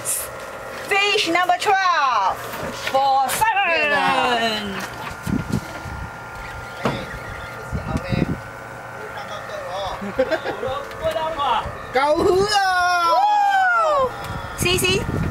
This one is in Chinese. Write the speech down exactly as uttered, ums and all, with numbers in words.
Fish number twelve for seven. 夠好啊！ 試試。